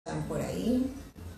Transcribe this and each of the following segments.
Están por ahí.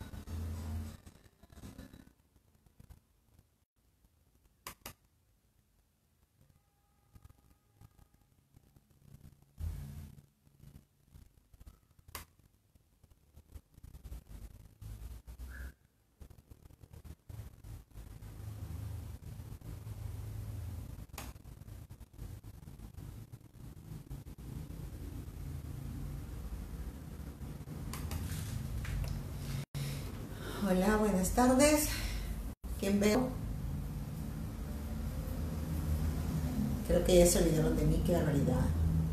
Hola, buenas tardes. ¿Quién veo? Creo que ya se olvidaron de mí, qué barbaridad.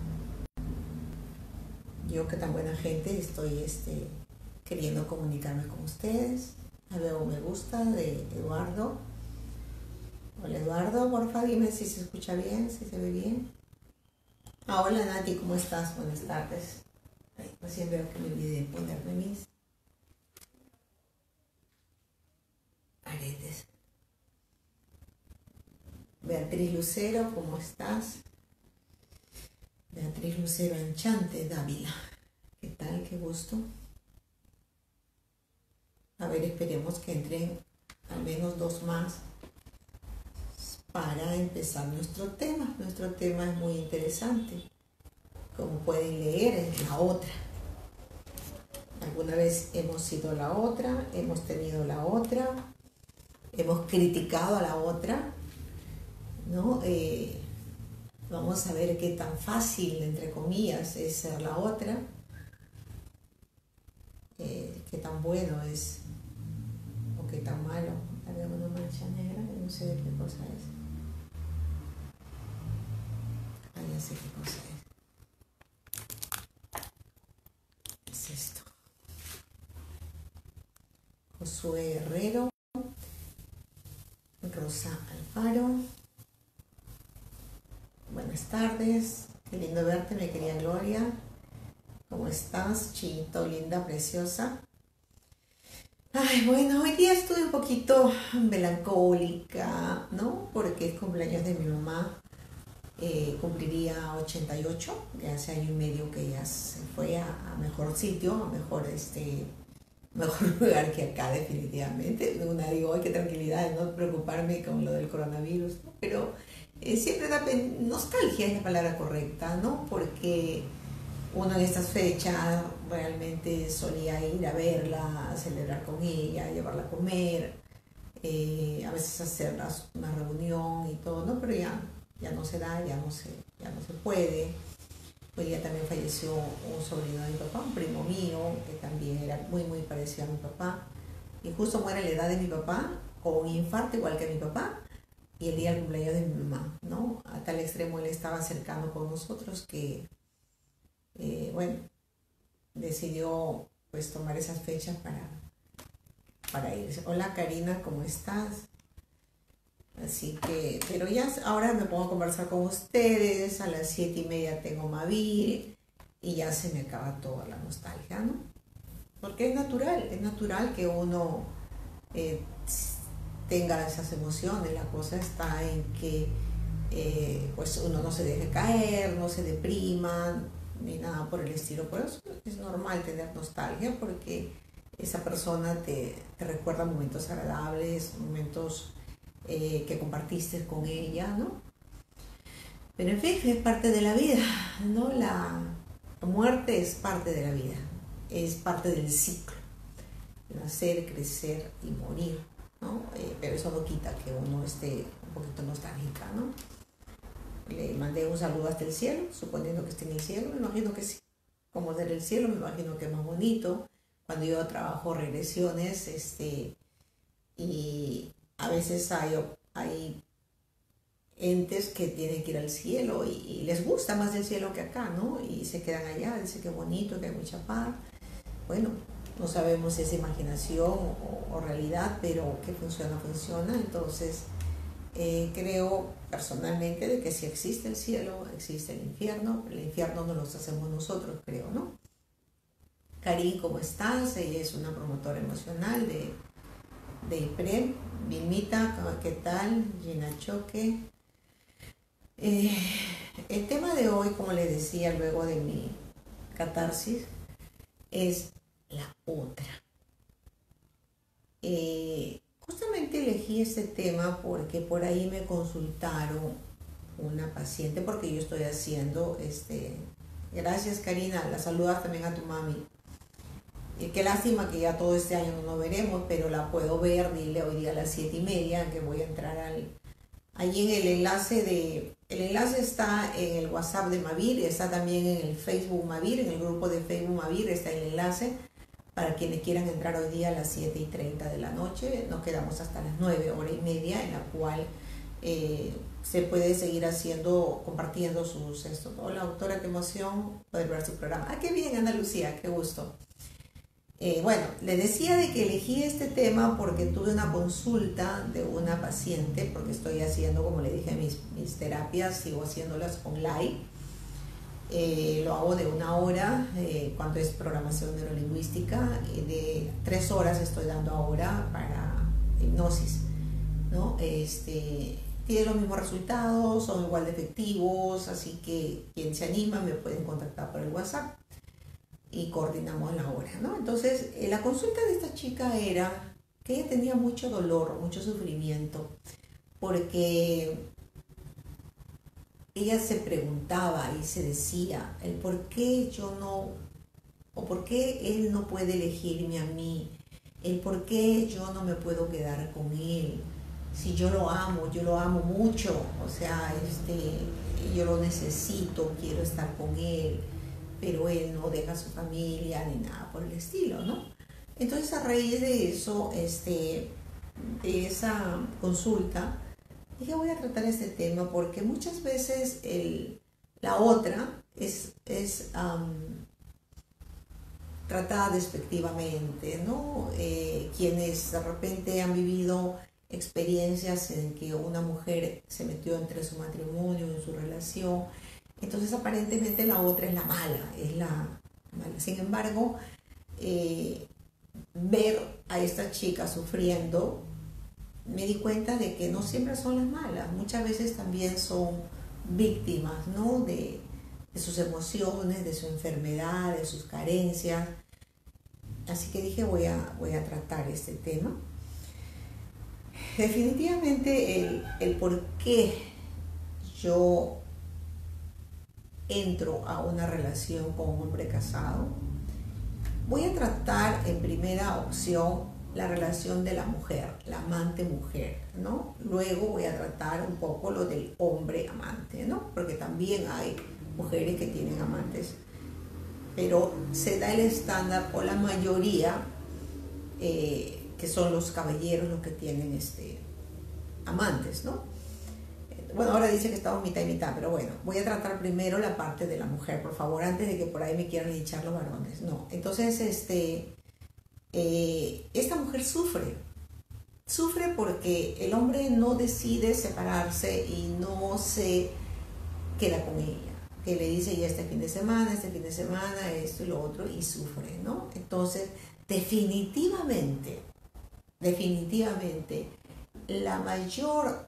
Yo que tan buena gente estoy queriendo comunicarme con ustedes. Veo me gusta de Eduardo. Hola Eduardo, porfa dime si se escucha bien, si se ve bien. Hola Nati, ¿cómo estás? Buenas tardes. Recién veo que me olvidé de ponerme mis aretes. Beatriz Lucero, ¿cómo estás? Beatriz Lucero Enchante Dávila. ¿Qué tal? Qué gusto. A ver, esperemos que entren al menos dos más para empezar nuestro tema. Nuestro tema es muy interesante. Como pueden leer, es la otra. Alguna vez hemos sido la otra, hemos tenido la otra, hemos criticado a la otra, ¿no? Vamos a ver qué tan fácil, entre comillas, es ser la otra, qué tan bueno es o qué tan malo. Había una mancha negra, no sé de qué cosa es. Ah, ya sé qué cosa es. Es esto. Josué Herrero, Rosa Alfaro. Buenas tardes, qué lindo verte, mi querida Gloria. ¿Cómo estás, Chito, linda, preciosa? Ay, bueno, hoy día estuve un poquito melancólica, ¿no? Porque es cumpleaños de mi mamá. Cumpliría 88, ya hace año y medio que ella se fue a mejor sitio, a mejor mejor lugar que acá definitivamente. Una digo, ay, qué tranquilidad, no preocuparme con lo del coronavirus, ¿no? Pero siempre da nostalgia, es la palabra correcta, ¿no? Porque uno en estas fechas realmente solía ir a verla, a celebrar con ella, llevarla a comer, a veces hacer una reunión y todo, ¿no? Pero ya no se da, ya no se puede. Hoy día también falleció un sobrino de mi papá, un primo mío, que también era muy, muy parecido a mi papá. Y justo muere a la edad de mi papá, con un infarto igual que mi papá, y el día del cumpleaños de mi mamá, ¿no? A tal extremo él estaba cercano con nosotros que, bueno, decidió pues tomar esas fechas para irse. Hola Karina, ¿cómo estás? Así que, pero ya ahora me pongo a conversar con ustedes, a las 7:30 tengo Mavil y ya se me acaba toda la nostalgia, ¿no? Porque es natural que uno eh, tenga esas emociones, la cosa está en que pues uno no se deje caer, no se deprima, ni nada por el estilo. Por eso es normal tener nostalgia porque esa persona te recuerda momentos agradables, momentos que compartiste con ella, ¿no? Pero en fin, es parte de la vida, ¿no? La muerte es parte de la vida, es parte del ciclo, nacer, crecer y morir, ¿no? Pero eso no quita que uno esté un poquito nostálgica, ¿no? Le mandé un saludo hasta el cielo, suponiendo que esté en el cielo, me imagino que sí. Como desde el cielo, me imagino que es más bonito. Cuando yo trabajo regresiones, y a veces hay entes que tienen que ir al cielo y les gusta más el cielo que acá, ¿no? Y se quedan allá, dice que bonito, que hay mucha paz. Bueno, no sabemos si es imaginación o realidad, pero que funciona, funciona. Entonces, creo personalmente de que si existe el cielo, existe el infierno no lo hacemos nosotros, creo, ¿no? Karin, ¿cómo estás? Ella es una promotora emocional de IPREM. Vilmita, ¿qué tal? Gina Choque. Eh, el tema de hoy, como les decía luego de mi catarsis, es la otra. Justamente elegí este tema porque por ahí me consultaron una paciente, porque yo estoy haciendo, gracias Karina, la saludas también a tu mami. Qué lástima que ya todo este año no nos veremos, pero la puedo ver, dile hoy día a las 7:30 que voy a entrar allí en el enlace está en el WhatsApp de Mavir, está también en el Facebook Mavir, en el grupo de Facebook Mavir está el enlace para quienes quieran entrar hoy día a las 7:30 de la noche. Nos quedamos hasta las 9, hora y media, en la cual se puede seguir compartiendo sus esto. Hola doctora, qué emoción poder ver su programa. Ah, qué bien Ana Lucía, qué gusto. Bueno, le decía de que elegí este tema porque tuve una consulta de una paciente, porque estoy haciendo, como le dije, mis terapias, sigo haciéndolas online. Lo hago de 1 hora cuando es programación neurolingüística, y de 3 horas estoy dando ahora para hipnosis, ¿no? Tiene los mismos resultados, son igual de efectivos, así que quien se anima me pueden contactar por el WhatsApp y coordinamos la hora, ¿no? Entonces, la consulta de esta chica era que ella tenía mucho dolor, mucho sufrimiento, porque ella se preguntaba y se decía el por qué yo no, o por qué él no puede elegirme a mí, el por qué yo no me puedo quedar con él, si yo lo amo mucho, o sea, yo lo necesito, quiero estar con él, pero él no deja a su familia ni nada por el estilo, ¿no? Entonces, a raíz de eso, de esa consulta, dije, voy a tratar este tema porque muchas veces la otra es tratada despectivamente, ¿no? Quienes de repente han vivido experiencias en que una mujer se metió entre su matrimonio, en su relación, entonces aparentemente la otra es la mala, es la mala. Sin embargo, ver a esta chica sufriendo, me di cuenta de que no siempre son las malas, muchas veces también son víctimas, ¿no? de sus emociones, de su enfermedad, de sus carencias. Así que dije, voy a tratar este tema. Definitivamente el por qué yo entro a una relación con un hombre casado, voy a tratar en primera opción la relación de la mujer, la amante mujer, ¿no? Luego voy a tratar un poco lo del hombre amante, ¿no? Porque también hay mujeres que tienen amantes, pero se da el estándar, o la mayoría, que son los caballeros los que tienen amantes, ¿no? Bueno, ahora dice que estamos mitad y mitad, pero bueno, voy a tratar primero la parte de la mujer, por favor, antes de que por ahí me quieran linchar los varones. No, entonces, esta mujer sufre porque el hombre no decide separarse y no se queda con ella, que le dice ya este fin de semana, esto y lo otro, y sufre, ¿no? Entonces, definitivamente, la mayor,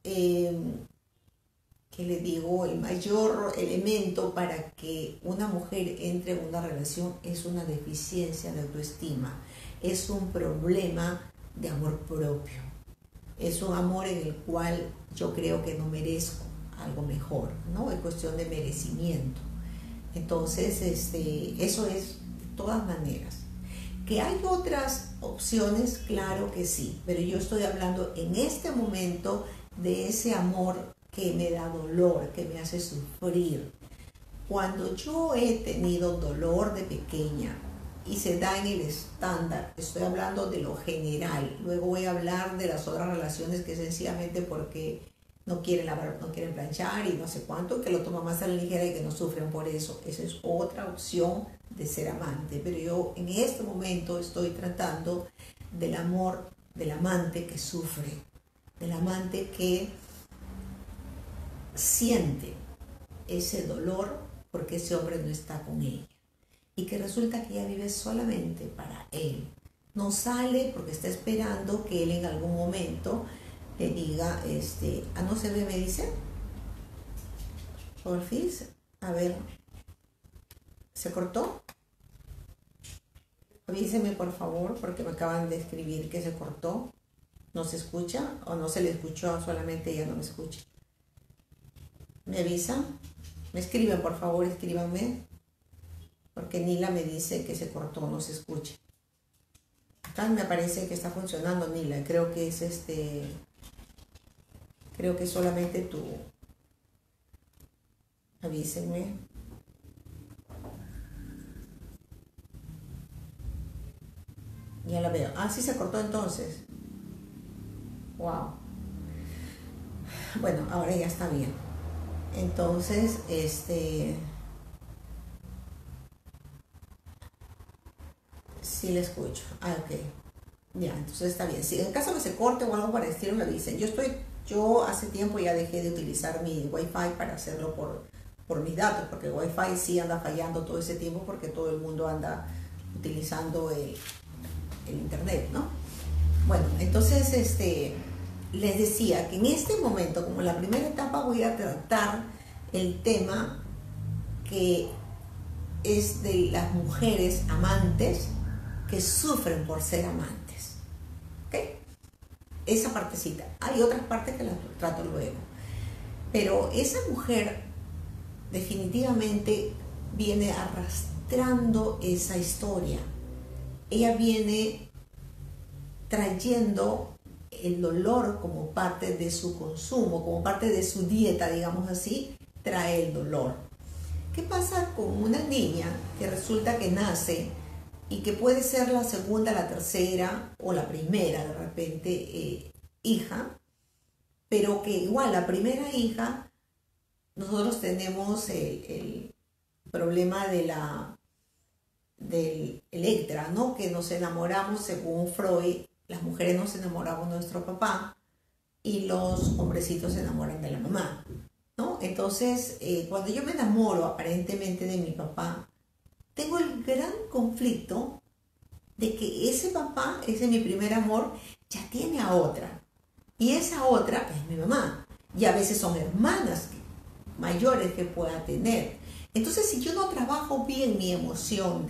que le digo, el mayor elemento para que una mujer entre en una relación es una deficiencia de autoestima, es un problema de amor propio, es un amor en el cual yo creo que no merezco algo mejor, ¿no? Es cuestión de merecimiento. Entonces, eso es de todas maneras. ¿Que hay otras opciones? Claro que sí, pero yo estoy hablando en este momento de ese amor que me da dolor, que me hace sufrir. Cuando yo he tenido dolor de pequeña y se da en el estándar, estoy hablando de lo general, luego voy a hablar de las otras relaciones que sencillamente porque no quieren lavar, no quieren planchar y no sé cuánto, que lo toman más a la ligera y que no sufren por eso. Esa es otra opción de ser amante, pero yo en este momento estoy tratando del amor del amante que sufre, del amante que siente ese dolor porque ese hombre no está con ella y que resulta que ella vive solamente para él. No sale porque está esperando que él en algún momento le diga, no se ve, me dice, porfis, a ver, ¿se cortó? Avíseme por favor porque me acaban de escribir que se cortó. ¿No se escucha o no se le escuchó? Solamente ella no me escucha. ¿Me avisan? Me escriben, por favor, escríbanme. Porque Nila me dice que se cortó, no se escucha. Acá me parece que está funcionando Nila. Creo que es creo que solamente tú. Avísenme. Ya la veo. Ah, sí se cortó entonces. Wow. Bueno, ahora ya está bien. Entonces, sí le escucho. Ah, ok. Ya, entonces está bien. Si en caso que se corte o algo para el estilo, me dicen. Yo hace tiempo ya dejé de utilizar mi Wi-Fi para hacerlo por mis datos, porque el Wi-Fi sí anda fallando todo ese tiempo porque todo el mundo anda utilizando el internet, ¿no? Bueno, entonces les decía que en este momento, como la primera etapa, voy a tratar el tema que es de las mujeres amantes que sufren por ser amantes. ¿Ok? Esa partecita. Hay otras partes que las trato luego. Pero esa mujer definitivamente viene arrastrando esa historia. Ella viene trayendo el dolor como parte de su consumo, como parte de su dieta, digamos así, trae el dolor. ¿Qué pasa con una niña que resulta que nace y que puede ser la segunda, la tercera o la primera de repente hija, pero que igual la primera hija, nosotros tenemos el problema del Electra, ¿no? Que nos enamoramos, según Freud, las mujeres nos enamoramos de nuestro papá y los hombrecitos se enamoran de la mamá, ¿no? Entonces, cuando yo me enamoro aparentemente de mi papá, tengo el gran conflicto de que ese papá, ese mi primer amor, ya tiene a otra. Y esa otra es mi mamá. Y a veces son hermanas mayores que pueda tener. Entonces, si yo no trabajo bien mi emoción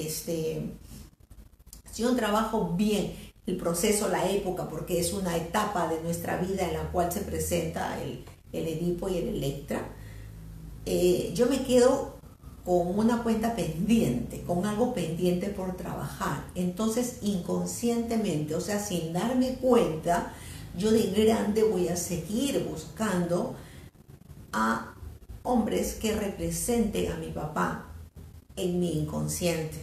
si yo no trabajo bien el proceso, la época, porque es una etapa de nuestra vida en la cual se presenta el Edipo y el Electra, yo me quedo con una cuenta pendiente, con algo pendiente por trabajar. Entonces, inconscientemente, o sea, sin darme cuenta, yo de grande voy a seguir buscando a hombres que representen a mi papá en mi inconsciente.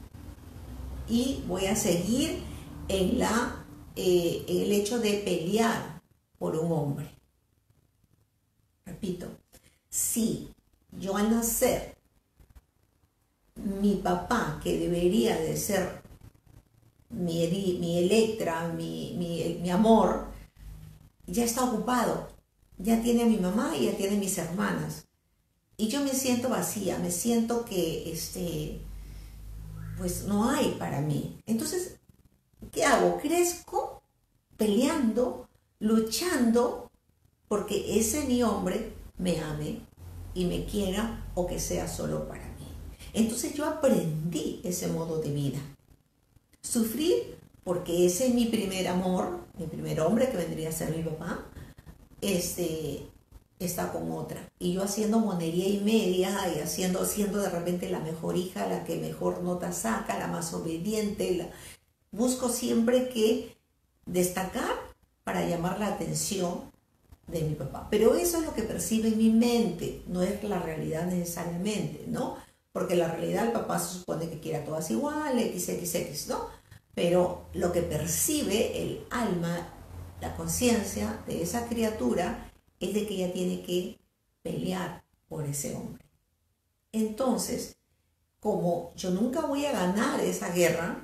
Y voy a seguir en el hecho de pelear por un hombre. Repito, si yo al nacer, mi papá, que debería de ser mi Electra, mi amor, ya está ocupado, ya tiene a mi mamá y ya tiene a mis hermanas. Y yo me siento vacía, me siento que pues no hay para mí. Entonces, ¿qué hago? Crezco peleando, luchando, porque ese mi hombre me ame y me quiera o que sea solo para mí. Entonces yo aprendí ese modo de vida. Sufrir porque ese es mi primer amor, mi primer hombre que vendría a ser mi papá, está con otra. Y yo haciendo monería y media y siendo de repente la mejor hija, la que mejor nota saca, la más obediente, busco siempre que destacar para llamar la atención de mi papá. Pero eso es lo que percibe en mi mente, no es la realidad necesariamente, ¿no? Porque la realidad el papá se supone que quiere a todas iguales, XXX, ¿no? Pero lo que percibe el alma, la conciencia de esa criatura es de que ella tiene que pelear por ese hombre. Entonces, como yo nunca voy a ganar esa guerra,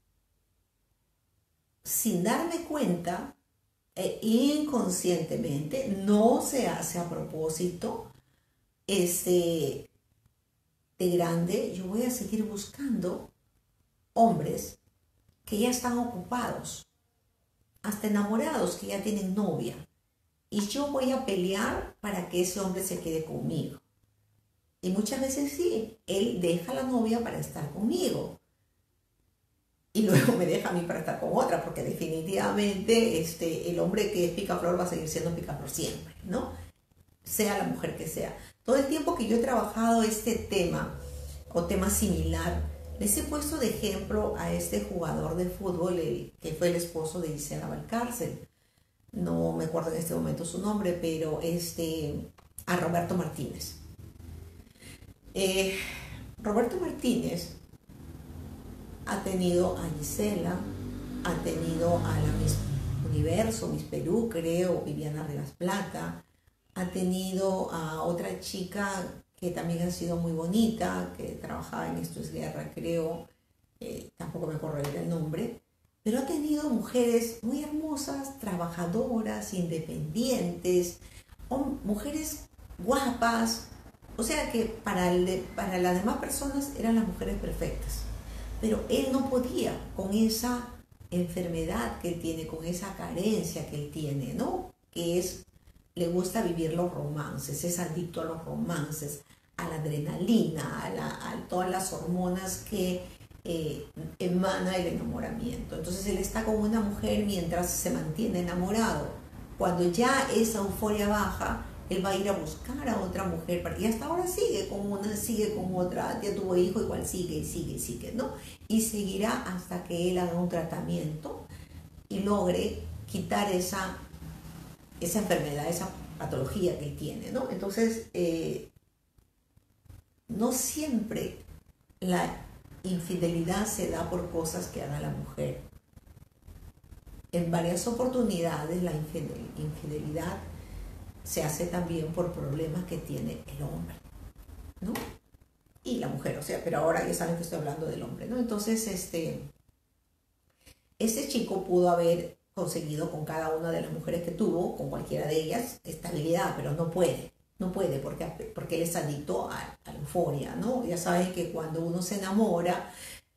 sin darme cuenta, inconscientemente, no se hace a propósito, de grande, yo voy a seguir buscando hombres que ya están ocupados, hasta enamorados, que ya tienen novia. Y yo voy a pelear para que ese hombre se quede conmigo. Y muchas veces sí, él deja a la novia para estar conmigo. y luego me deja a mí para estar con otra, porque definitivamente el hombre que es picaflor va a seguir siendo picaflor siempre, ¿no? Sea la mujer que sea. Todo el tiempo que yo he trabajado este tema o tema similar, les he puesto de ejemplo a este jugador de fútbol, que fue el esposo de Gisela Valcárcel. No me acuerdo en este momento su nombre, pero a Roberto Martínez. Roberto Martínez ha tenido a Gisela, ha tenido a la Miss Universo, Miss Perú, creo, Viviana Rivas Plata, ha tenido a otra chica que también ha sido muy bonita, que trabajaba en Esto es Guerra, creo, tampoco me acuerdo el nombre, pero ha tenido mujeres muy hermosas, trabajadoras, independientes, mujeres guapas, o sea que para las demás personas eran las mujeres perfectas, pero él no podía con esa enfermedad que él tiene, con esa carencia que él tiene, ¿no? Que le gusta vivir los romances, es adicto a los romances, a la adrenalina, a todas las hormonas que emana el enamoramiento. Entonces él está con una mujer mientras se mantiene enamorado. Cuando ya esa euforia baja, él va a ir a buscar a otra mujer, y hasta ahora sigue con una, sigue con otra, ya tuvo hijo, igual sigue y sigue y sigue, ¿no? Y seguirá hasta que él haga un tratamiento y logre quitar esa enfermedad, esa patología que él tiene, ¿no? Entonces, no siempre la infidelidad se da por cosas que haga la mujer. En varias oportunidades la infidelidad se hace también por problemas que tiene el hombre, ¿no? Y la mujer, o sea, pero ahora ya saben que estoy hablando del hombre, ¿no? Entonces, ese chico pudo haber conseguido con cada una de las mujeres que tuvo, con cualquiera de ellas, estabilidad, pero no puede porque él es adicto a la euforia, ¿no? Ya saben que cuando uno se enamora,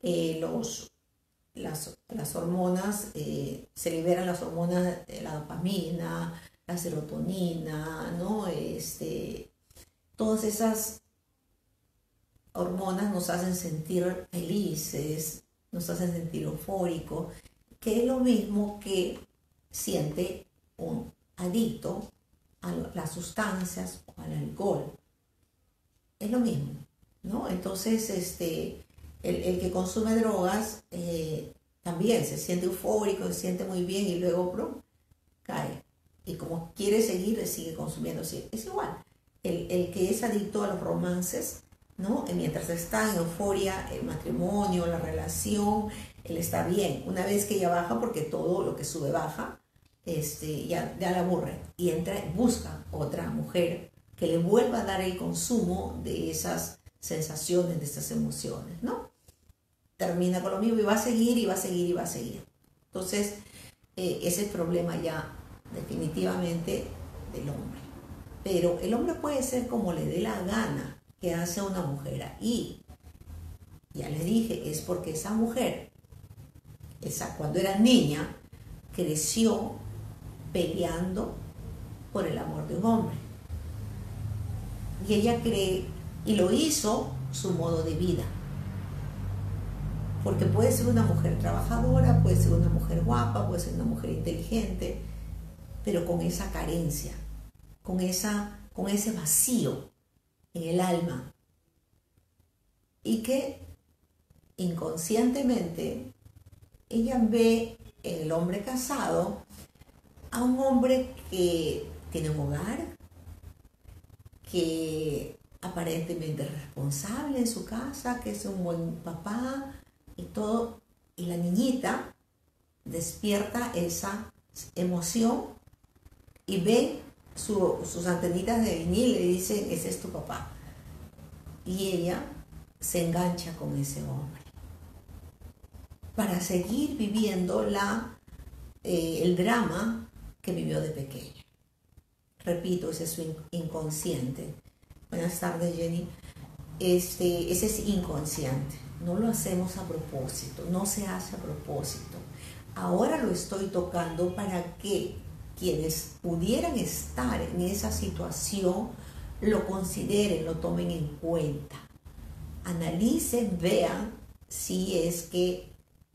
las hormonas, se liberan las hormonas de la dopamina, la serotonina, ¿no? Todas esas hormonas nos hacen sentir felices, nos hacen sentir eufóricos, que es lo mismo que siente un adicto a las sustancias o al alcohol. Es lo mismo, ¿no? Entonces, el que consume drogas también se siente eufórico, se siente muy bien y luego cae. Y como quiere seguir, sigue consumiendo. Sí, es igual. El que es adicto a los romances, ¿no? Mientras está en euforia, el matrimonio, la relación, él está bien. Una vez que ya baja, porque todo lo que sube baja, ya la aburre y busca otra mujer que le vuelva a dar el consumo de esas sensaciones, de esestas emociones, ¿no? Termina con lo mismo y va a seguir y va a seguir y va a seguir. Entonces, ese es el problema ya definitivamente del hombre. Pero el hombre puede ser como le dé la gana que hace una mujer, y ya les dije, es porque esa mujer, cuando era niña, creció peleando por el amor de un hombre. Y ella cree, y lo hizo su modo de vida. Porque puede ser una mujer trabajadora, puede ser una mujer guapa, puede ser una mujer inteligente, pero con esa carencia, con ese vacío en el alma. Y que inconscientemente ella ve en el hombre casado a un hombre que tiene un hogar, que aparentemente es responsable en su casa, que es un buen papá y todo, y la niñita despierta esa emoción y ve sus antenitas de vinil y le dicen, ese es tu papá, y ella se engancha con ese hombre para seguir viviendo el drama que vivió de pequeña. Repito, ese es su inconsciente. Buenas tardes, Jenny. Ese es inconsciente. No lo hacemos a propósito, no se hace a propósito. Ahora lo estoy tocando para que quienes pudieran estar en esa situación lo consideren, lo tomen en cuenta. Analicen, vean si es que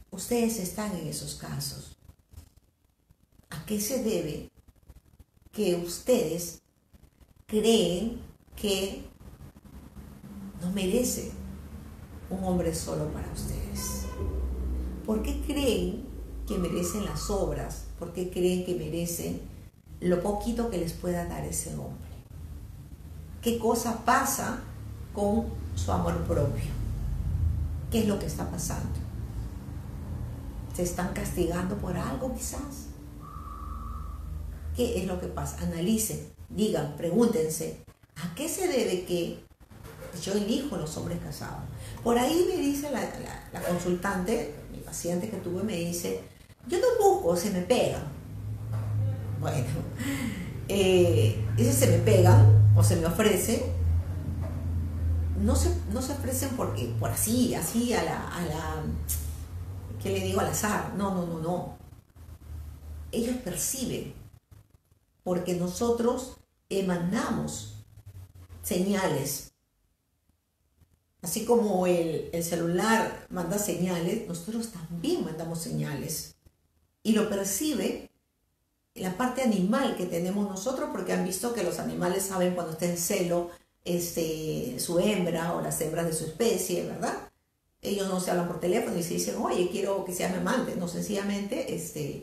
ustedes están en esos casos. ¿A qué se debe que ustedes creen que no merece un hombre solo para ustedes? ¿Por qué creen que merecen las obras? ¿Por qué creen que merecen lo poquito que les pueda dar ese hombre? ¿Qué cosa pasa con su amor propio? ¿Qué es lo que está pasando? ¿Se están castigando por algo quizás? ¿Qué es lo que pasa? Analicen, digan, pregúntense, ¿a qué se debe que yo elijo los hombres casados? Por ahí me dice la consultante, mi paciente que tuve, me dice, yo no busco, se me pegan. Bueno, ese se me pegan o se me ofrece, no se ofrecen porque, por así a la, ¿qué le digo? Al azar. No. Ellos perciben, porque nosotros emanamos señales. Así como el celular manda señales, nosotros también mandamos señales. Y lo percibe la parte animal que tenemos nosotros, porque han visto que los animales saben cuando está en celo su hembra o las hembras de su especie, ¿verdad? Ellos no se hablan por teléfono y se dicen, oye, quiero que sea mi amante. No, sencillamente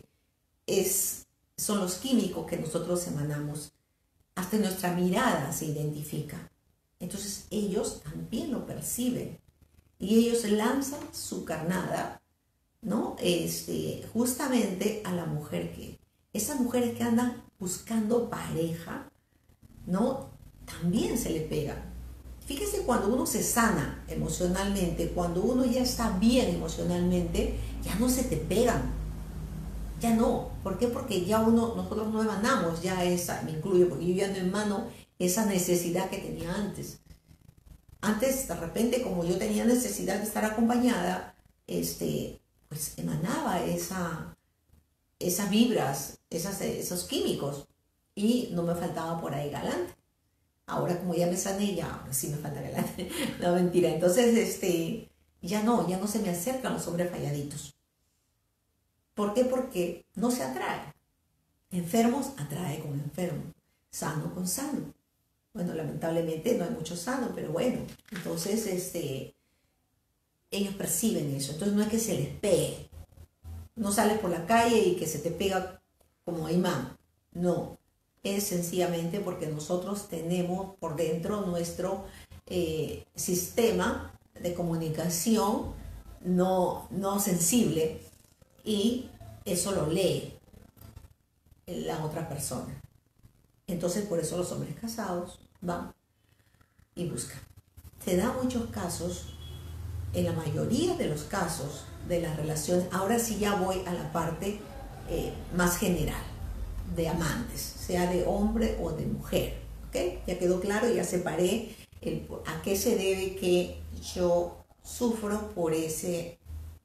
son los químicos que nosotros emanamos. Hasta nuestra mirada se identifica. Entonces ellos también lo perciben y ellos lanzan su carnada, ¿no? Justamente a la mujer esas mujeres que andan buscando pareja, ¿no? También se le pega. Fíjese, cuando uno se sana emocionalmente, cuando uno ya está bien emocionalmente, ya no se te pegan. Ya no. ¿Por qué? Porque ya nosotros no emanamos ya esa, me incluyo, porque yo ya no emano esa necesidad que tenía antes. Antes, de repente, como yo tenía necesidad de estar acompañada, pues emanaba esas vibras, esos químicos, y no me faltaba por ahí galante. Ahora, como ya me sané, ya ahora sí me falta galante. No, mentira. Entonces, ya no se me acercan los hombres falladitos. ¿Por qué? Porque no se atrae. Enfermos atrae con enfermo, sano con sano. Bueno, lamentablemente no hay mucho sano, pero bueno, entonces ellos perciben eso. Entonces no es que se les pegue. No sales por la calle y que se te pega como imán. No, es sencillamente porque nosotros tenemos por dentro nuestro sistema de comunicación no sensible, y eso lo lee la otra persona. Entonces, por eso los hombres casados van y buscan. Se dan muchos casos, en la mayoría de los casos de las relaciones. Ahora sí ya voy a la parte más general de amantes, sea de hombre o de mujer. ¿Okay? Ya quedó claro, ya separé a qué se debe que yo sufro por ese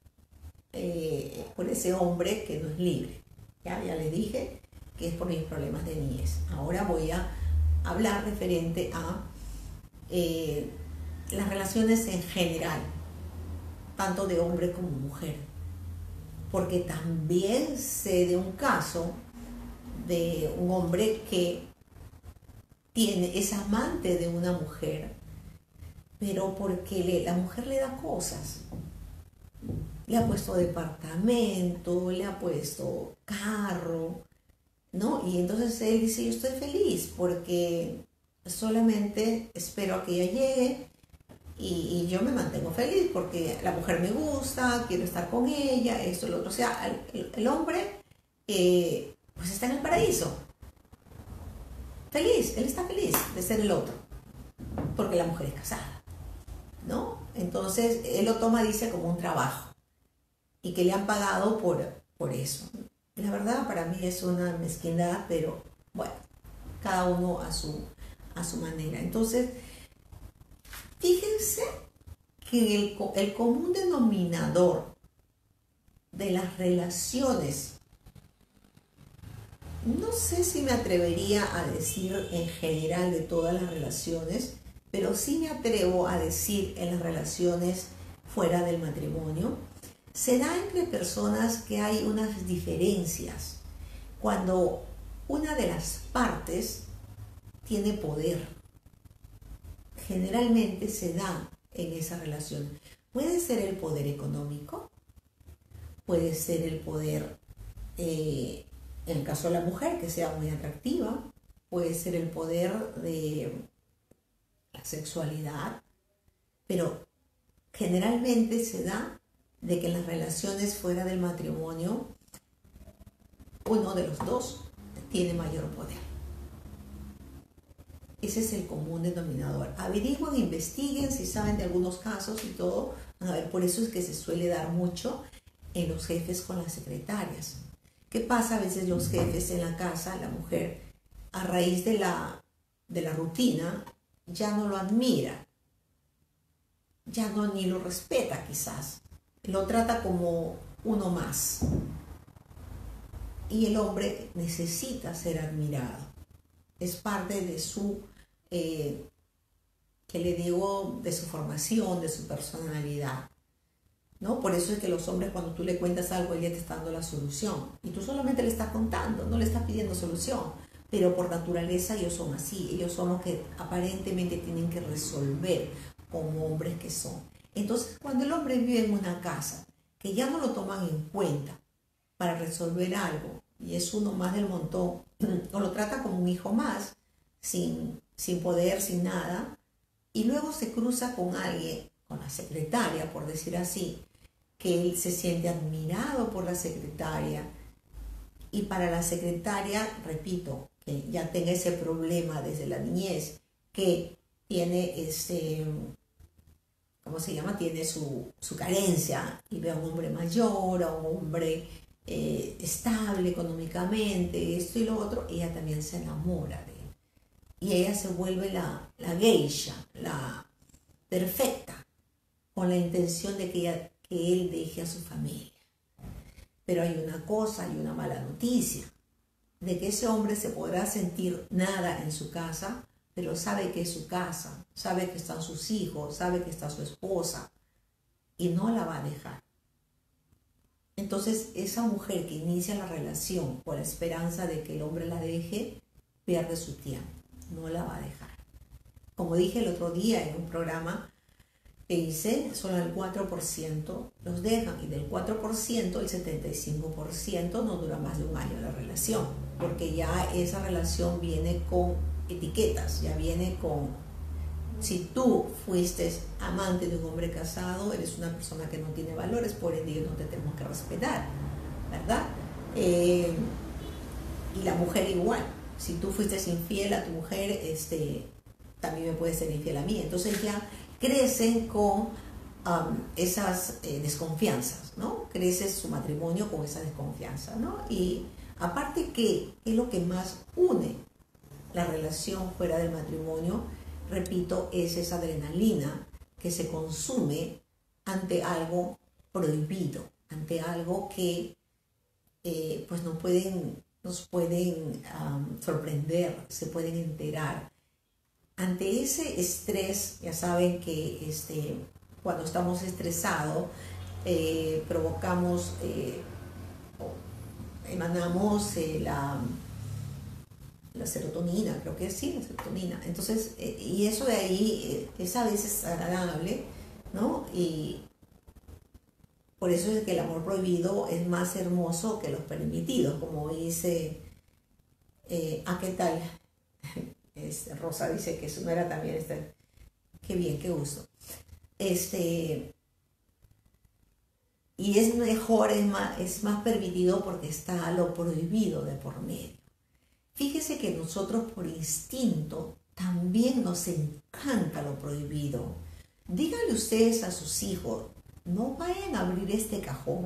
hombre que no es libre. Ya le dije que es por mis problemas de niñez. Ahora voy a hablar referente a las relaciones en general, tanto de hombre como mujer, porque también sé de un caso de un hombre que es amante de una mujer, pero porque la mujer le da cosas. Le ha puesto departamento, le ha puesto carro, ¿no? Y entonces él dice, yo estoy feliz porque solamente espero a que ella llegue y yo me mantengo feliz porque la mujer me gusta, quiero estar con ella, esto, lo otro. O sea, el hombre pues está en el paraíso. Feliz, él está feliz de ser el otro, porque la mujer es casada, ¿no? Entonces él lo toma, dice, como un trabajo y que le han pagado por eso. La verdad, para mí es una mezquindad, pero bueno, cada uno a su manera. Entonces, fíjense que el común denominador de las relaciones, no sé si me atrevería a decir en general de todas las relaciones, pero sí me atrevo a decir en las relaciones fuera del matrimonio, Se da entre personas que hay unas diferencias cuando una de las partes tiene poder. Generalmente se da en esa relación. Puede ser el poder económico, puede ser el poder, en el caso de la mujer, que sea muy atractiva, puede ser el poder de la sexualidad, pero generalmente se da de que en las relaciones fuera del matrimonio, uno de los dos tiene mayor poder. Ese es el común denominador. Averigüen, investiguen si saben de algunos casos y todo. A ver, por eso es que se suele dar mucho en los jefes con las secretarias. ¿Qué pasa? A veces los jefes en la casa, la mujer, a raíz de la rutina, ya no lo admira, ya no ni lo respeta quizás, lo trata como uno más. Y el hombre necesita ser admirado. Es parte de su, que le digo, de su formación, de su personalidad, ¿no? Por eso es que los hombres, cuando tú le cuentas algo, ella te está dando la solución. Y tú solamente le estás contando, no le estás pidiendo solución. Pero por naturaleza ellos son así. Ellos son los que aparentemente tienen que resolver como hombres que son. Entonces, cuando el hombre vive en una casa que ya no lo toman en cuenta para resolver algo, y es uno más del montón, o lo trata como un hijo más, sin poder, sin nada, y luego se cruza con alguien, con la secretaria, por decir así, que él se siente admirado por la secretaria, y para la secretaria, repito, que ya tenga ese problema desde la niñez, que tiene ¿cómo se llama? Tiene su carencia, y ve a un hombre mayor, a un hombre estable económicamente, esto y lo otro, ella también se enamora de él. Y ella se vuelve la geisha, la perfecta, con la intención de que él deje a su familia. Pero hay una cosa, hay una mala noticia, de que ese hombre se podrá sentir nada en su casa, pero sabe que es su casa, sabe que están sus hijos, sabe que está su esposa, y no la va a dejar. Entonces, esa mujer que inicia la relación con la esperanza de que el hombre la deje, pierde su tiempo, no la va a dejar. Como dije el otro día en un programa que hice, solo el 4% los dejan, y del 4%, el 75% no dura más de un año la relación, porque ya esa relación viene con etiquetas, ya viene con, si tú fuiste amante de un hombre casado, eres una persona que no tiene valores, por ende no te tenemos que respetar, ¿verdad? Y la mujer igual, si tú fuiste infiel a tu mujer, también me puede ser infiel a mí. Entonces ya crecen con esas desconfianzas, ¿no? Crece su matrimonio con esa desconfianza, ¿no? Y aparte, que es lo que más une la relación fuera del matrimonio, repito, es esa adrenalina que se consume ante algo prohibido, ante algo que pues nos pueden sorprender, se pueden enterar. Ante ese estrés, ya saben que cuando estamos estresados, provocamos, emanamos la serotonina, creo que sí, la serotonina. Entonces, y eso de ahí es a veces agradable, ¿no? Y por eso es que el amor prohibido es más hermoso que los permitidos, como dice, ¿qué tal? Rosa dice que eso no era también, qué bien, qué gusto. Y es mejor, es más permitido porque está lo prohibido de por medio. Fíjese que nosotros por instinto también nos encanta lo prohibido. Díganle ustedes a sus hijos, no vayan a abrir este cajón.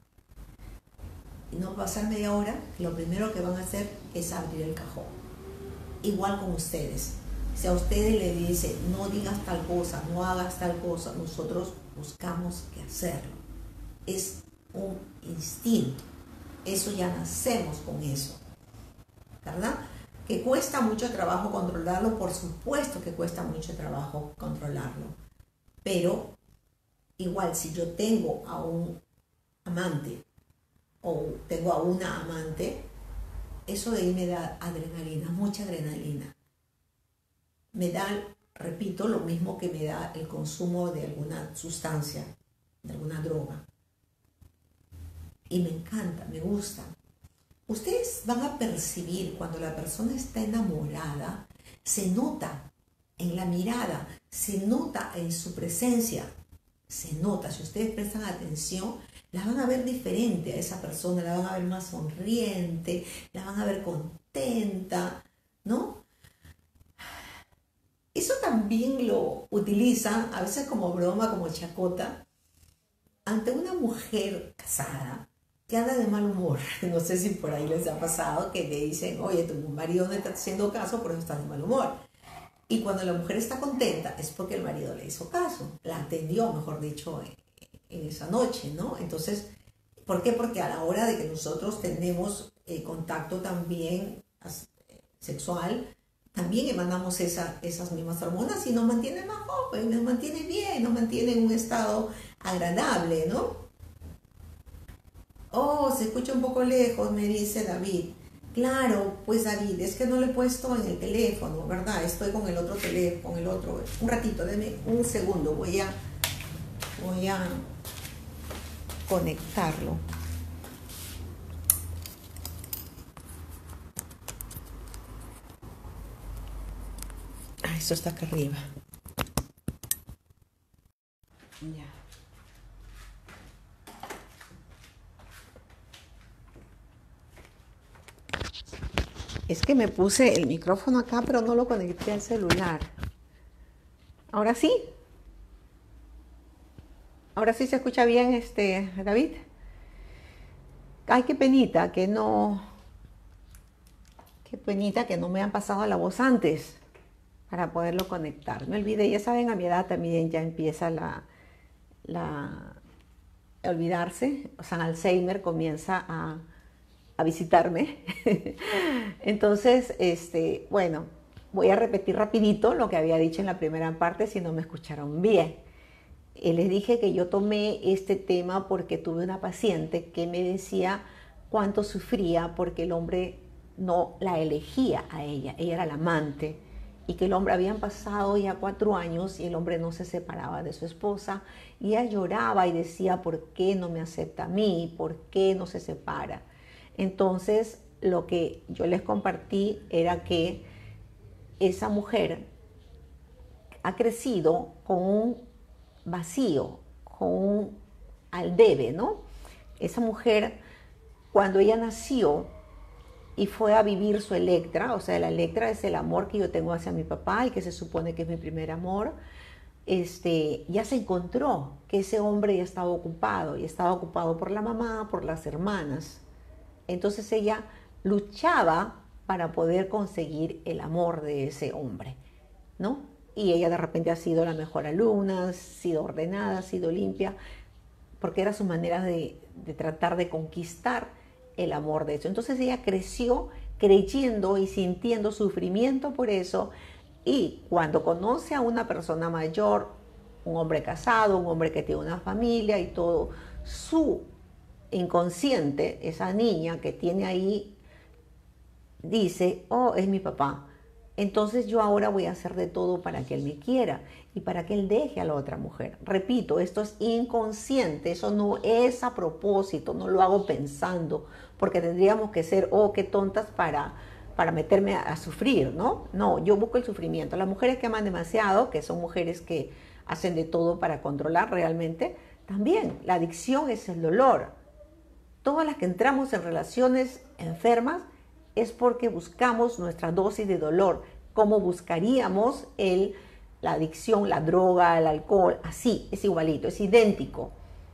Y no va a pasar media hora, lo primero que van a hacer es abrir el cajón. Igual con ustedes. Si a ustedes le dicen, no digas tal cosa, no hagas tal cosa, nosotros buscamos qué hacerlo. Es un instinto. Eso ya nacemos con eso, ¿verdad? Que cuesta mucho trabajo controlarlo, por supuesto que cuesta mucho trabajo controlarlo. Pero igual, si yo tengo a un amante o tengo a una amante, eso de ahí me da adrenalina, mucha adrenalina. Me da, repito, lo mismo que me da el consumo de alguna sustancia, de alguna droga. Y me encanta, me gusta. Ustedes van a percibir cuando la persona está enamorada, se nota en la mirada, se nota en su presencia, se nota. Si ustedes prestan atención, la van a ver diferente a esa persona, la van a ver más sonriente, la van a ver contenta, ¿no? Eso también lo utilizan a veces como broma, como chacota, ante una mujer casada que anda de mal humor. No sé si por ahí les ha pasado que le dicen, oye, tu marido no está haciendo caso, por eso estás de mal humor. Y cuando la mujer está contenta es porque el marido le hizo caso, la atendió, mejor dicho, en esa noche, ¿no? Entonces, ¿por qué? Porque a la hora de que nosotros tenemos contacto también sexual, también emanamos esas mismas hormonas y nos mantiene más joven, nos mantiene bien, nos mantiene en un estado agradable, ¿no? Oh, se escucha un poco lejos, me dice David. Claro, pues David, es que no lo he puesto en el teléfono, ¿verdad? Estoy con el otro teléfono, con el otro. Un ratito, denme un segundo, voy a conectarlo. Ah, esto está acá arriba. Ya. Es que me puse el micrófono acá, pero no lo conecté al celular. Ahora sí. Ahora sí se escucha bien, David. Ay, qué penita que no me han pasado la voz antes para poderlo conectar. Me olvidé, ya saben, a mi edad también ya empieza olvidarse, o sea, Alzheimer comienza a visitarme. Entonces, bueno, voy a repetir rapidito lo que había dicho en la primera parte si no me escucharon bien. Les dije que yo tomé este tema porque tuve una paciente que me decía cuánto sufría porque el hombre no la elegía a ella era la amante, y que el hombre, habían pasado ya 4 años y el hombre no se separaba de su esposa, y ella lloraba y decía, ¿por qué no me acepta a mí? ¿Por qué no se separa? Entonces, lo que yo les compartí era que esa mujer ha crecido con un vacío, con un al debe, ¿no? Esa mujer, cuando ella nació y fue a vivir su Electra, o sea, la Electra es el amor que yo tengo hacia mi papá y que se supone que es mi primer amor, ya se encontró que ese hombre ya estaba ocupado, y estaba ocupado por la mamá, por las hermanas. Entonces ella luchaba para poder conseguir el amor de ese hombre, ¿no? Y ella de repente ha sido la mejor alumna, ha sido ordenada, ha sido limpia, porque era su manera de tratar de conquistar el amor de eso. Entonces ella creció creyendo y sintiendo sufrimiento por eso, y cuando conoce a una persona mayor, un hombre casado, un hombre que tiene una familia y todo, su inconsciente, esa niña que tiene ahí, dice, oh, es mi papá. Entonces yo ahora voy a hacer de todo para que él me quiera y para que él deje a la otra mujer. Repito, esto es inconsciente, eso no es a propósito, no lo hago pensando, porque tendríamos que ser, oh, qué tontas para meterme a sufrir, ¿no? No, yo busco el sufrimiento. Las mujeres que aman demasiado, que son mujeres que hacen de todo para controlar realmente, también la adicción es el dolor. Todas las que entramos en relaciones enfermas es porque buscamos nuestra dosis de dolor, como buscaríamos la adicción, la droga, el alcohol, así, es igualito, es idéntico,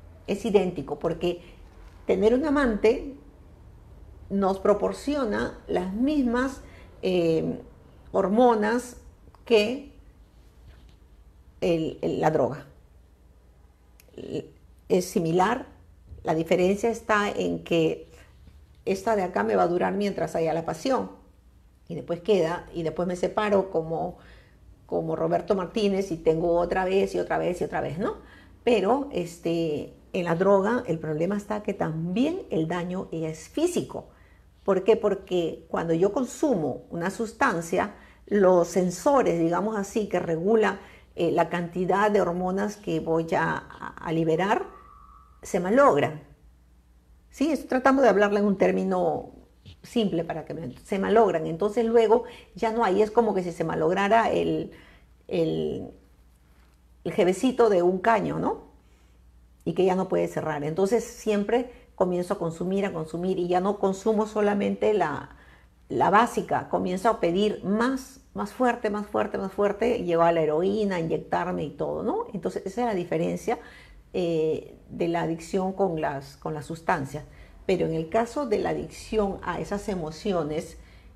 porque tener un amante nos proporciona las mismas hormonas que la droga. Es similar, la diferencia está en que esta de acá me va a durar mientras haya la pasión, y después queda, y después me separo como Roberto Martínez y tengo otra vez y otra vez y otra vez, ¿no? Pero en la droga el problema está que también el daño es físico. ¿Por qué? Porque cuando yo consumo una sustancia, los sensores, digamos así, que regulan la cantidad de hormonas que voy a liberar, se malogran. Sí, estoy tratando de hablarle en un término simple para que se malogran. Entonces luego ya no hay, es como que si se malograra el, el jevecito de un caño, ¿no? Y que ya no puede cerrar. Entonces siempre comienzo a consumir y ya no consumo solamente la básica, comienzo a pedir más fuerte, más fuerte, más fuerte, y llego a la heroína, a inyectarme y todo, ¿no? Entonces esa es la diferencia de la adicción con las sustancias. Pero en el caso de la adicción a esas emociones,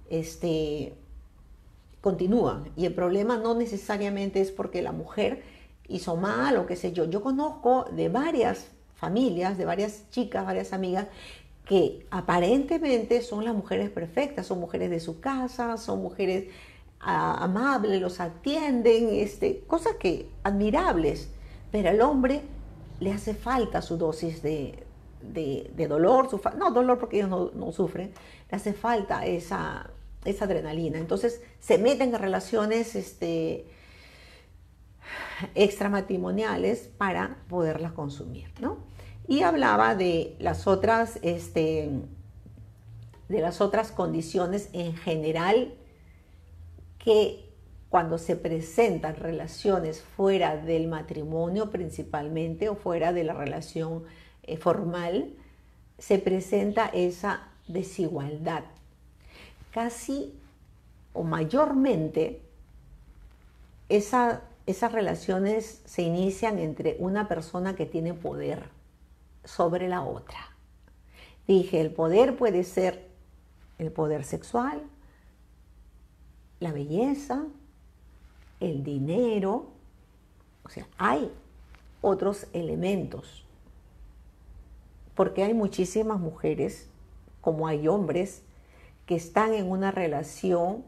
continúan. Y el problema no necesariamente es porque la mujer hizo mal o qué sé yo. Yo conozco de varias familias, de varias chicas, varias amigas, que aparentemente son las mujeres perfectas, son mujeres de su casa, son mujeres amables, los atienden, cosas que admirables, pero al hombre le hace falta su dosis de dolor, no dolor porque ellos no sufren, le hace falta esa adrenalina. Entonces se meten en relaciones extramatrimoniales para poderlas consumir, ¿no? Y hablaba de las otras condiciones en general que cuando se presentan relaciones fuera del matrimonio principalmente o fuera de la relación formal, se presenta esa desigualdad. Casi o mayormente esas relaciones se inician entre una persona que tiene poder sobre la otra. Dije, el poder puede ser el poder sexual, la belleza, el dinero, o sea, hay otros elementos, porque hay muchísimas mujeres, como hay hombres, que están en una relación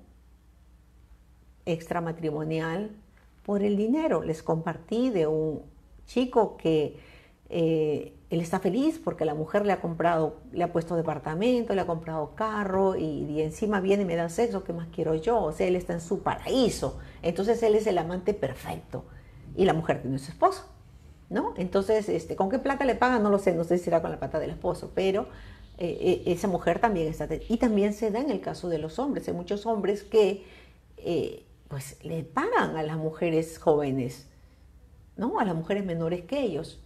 extramatrimonial por el dinero. Les compartí de un chico que él está feliz porque la mujer le ha puesto departamento, le ha comprado carro y encima viene y me da sexo, ¿qué más quiero yo? O sea, él está en su paraíso. Entonces él es el amante perfecto y la mujer tiene su esposo, ¿no? Entonces, ¿con qué plata le pagan? No lo sé, no sé si será con la plata del esposo, pero esa mujer también está. Y también se da en el caso de los hombres. Hay muchos hombres que pues le pagan a las mujeres jóvenes, ¿no? A las mujeres menores que ellos.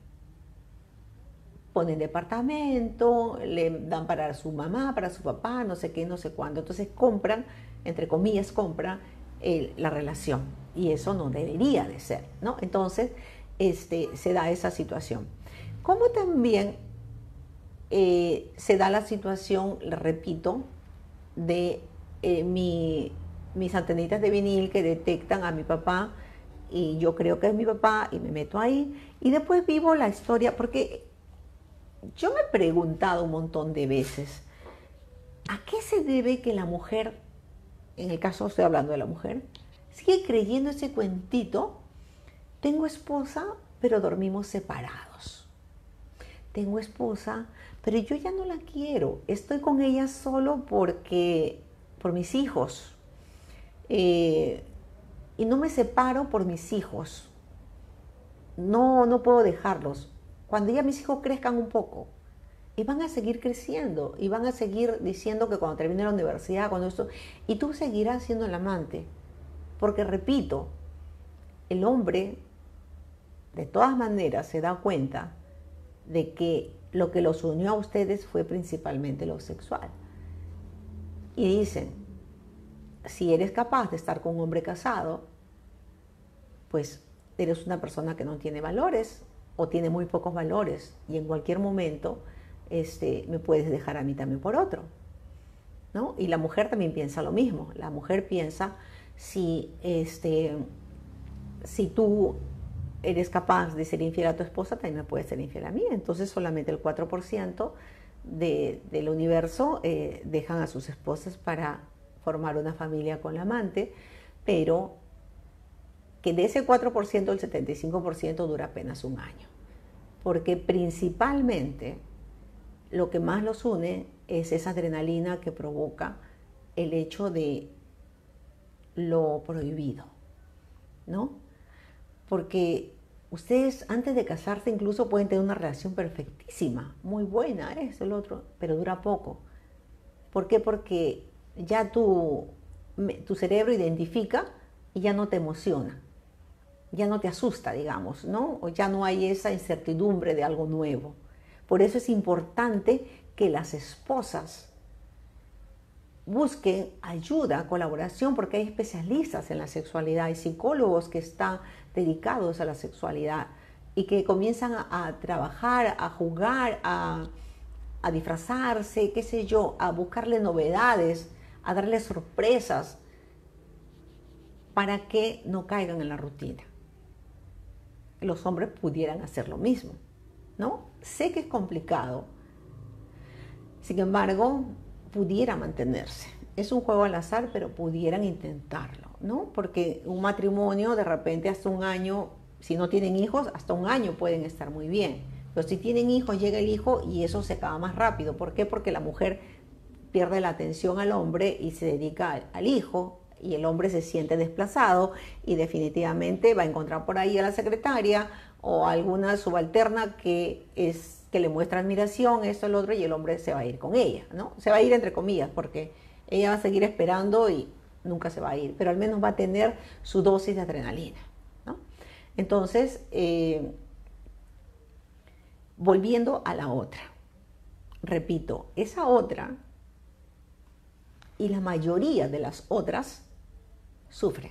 Ponen departamento, le dan para su mamá, para su papá, no sé qué, no sé cuándo. Entonces compran, entre comillas, compran la relación. Y eso no debería de ser, ¿no? Entonces, se da esa situación. Como también se da la situación, le repito, de mis antenitas de vinil que detectan a mi papá y yo creo que es mi papá y me meto ahí y después vivo la historia porque yo me he preguntado un montón de veces, ¿a qué se debe que la mujer, en el caso estoy hablando de la mujer, sigue creyendo ese cuentito? Tengo esposa, pero dormimos separados. Tengo esposa, pero yo ya no la quiero. Estoy con ella solo por mis hijos. Y no me separo por mis hijos. No puedo dejarlos. Cuando ya mis hijos crezcan un poco, y van a seguir creciendo, y van a seguir diciendo que cuando termine la universidad, cuando esto, y tú seguirás siendo el amante. Porque repito, el hombre de todas maneras se da cuenta de que lo que los unió a ustedes fue principalmente lo sexual. Y dicen, si eres capaz de estar con un hombre casado, pues eres una persona que no tiene valores o tiene muy pocos valores y en cualquier momento me puedes dejar a mí también por otro, ¿no? Y la mujer también piensa lo mismo. La mujer piensa, si tú eres capaz de ser infiel a tu esposa, también me puedes ser infiel a mí. Entonces solamente el 4% del universo dejan a sus esposas para formar una familia con la amante, pero que de ese 4% el 75% dura apenas un año. porque principalmente lo que más los une es esa adrenalina que provoca el hecho de lo prohibido, ¿no? Porque ustedes antes de casarse incluso pueden tener una relación perfectísima, muy buena, esto, el otro, pero dura poco. ¿Por qué? Porque ya tu cerebro identifica y ya no te emociona, ya no te asusta, digamos, ¿no? O ya no hay esa incertidumbre de algo nuevo. Por eso es importante que las esposas busquen ayuda, colaboración, porque hay especialistas en la sexualidad, hay psicólogos que están dedicados a la sexualidad y que comienzan a trabajar, a jugar, a disfrazarse, qué sé yo, a buscarle novedades, a darle sorpresas para que no caigan en la rutina. Los hombres pudieran hacer lo mismo, ¿no? Sé que es complicado, sin embargo, pudiera mantenerse. Es un juego al azar, pero pudieran intentarlo, ¿no? Porque un matrimonio de repente hasta un año, si no tienen hijos, hasta un año pueden estar muy bien. Pero si tienen hijos, llega el hijo y eso se acaba más rápido. ¿Por qué? Porque la mujer pierde la atención al hombre y se dedica al hijo, y el hombre se siente desplazado y definitivamente va a encontrar por ahí a la secretaria o a alguna subalterna que le muestra admiración, esto, el otro, y el hombre se va a ir con ella, ¿no? Se va a ir entre comillas, porque ella va a seguir esperando y nunca se va a ir, pero al menos va a tener su dosis de adrenalina, ¿no? Entonces, volviendo a la otra, repito, esa otra y la mayoría de las otras sufren.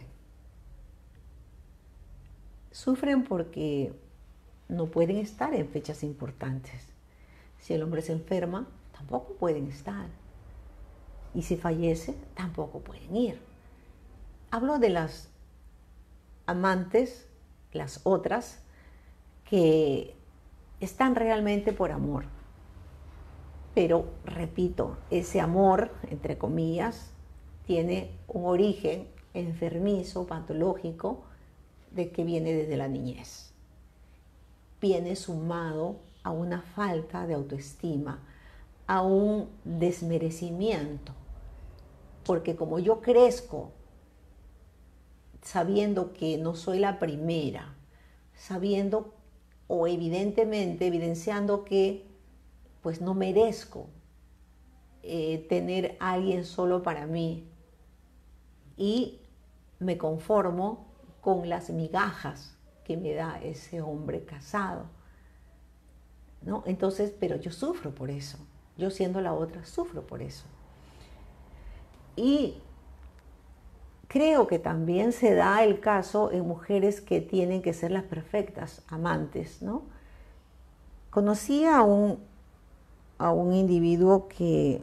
Sufren porque no pueden estar en fechas importantes. Si el hombre se enferma, tampoco pueden estar. Y si fallece, tampoco pueden ir. Hablo de las amantes, las otras, que están realmente por amor. Pero, repito, ese amor, entre comillas, tiene un origen enfermizo, patológico, de que viene desde la niñez. Viene sumado a una falta de autoestima, a un desmerecimiento, porque como yo crezco sabiendo que no soy la primera, sabiendo o evidentemente evidenciando que pues no merezco tener a alguien solo para mí y me conformo con las migajas que me da ese hombre casado, ¿no? Entonces, pero yo sufro por eso, yo siendo la otra sufro por eso. Y creo que también se da el caso en mujeres que tienen que ser las perfectas amantes, ¿no? Conocí a un individuo que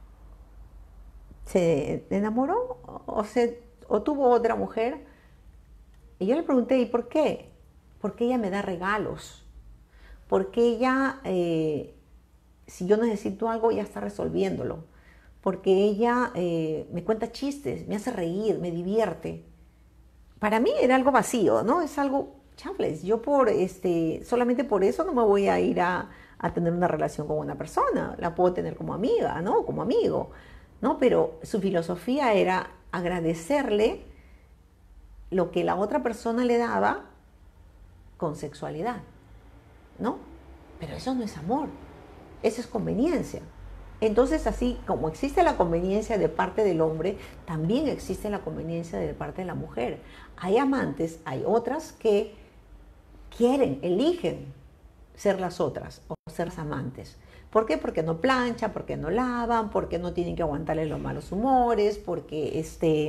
se enamoró o tuvo otra mujer y yo le pregunté, ¿y por qué? Porque ella me da regalos, porque ella, si yo necesito algo, ya está resolviéndolo, porque ella me cuenta chistes, me hace reír, me divierte. Para mí era algo vacío, ¿no? Es algo chanfles. Yo solamente por eso no me voy a ir a tener una relación con una persona. La puedo tener como amiga, ¿no? Como amigo, ¿no? Pero su filosofía era agradecerle lo que la otra persona le daba con sexualidad, ¿no? Pero eso no es amor, eso es conveniencia. Entonces, así como existe la conveniencia de parte del hombre, también existe la conveniencia de parte de la mujer. Hay amantes, hay otras que quieren, eligen ser las otras o ser las amantes. ¿Por qué? Porque no planchan, porque no lavan, porque no tienen que aguantarle los malos humores, porque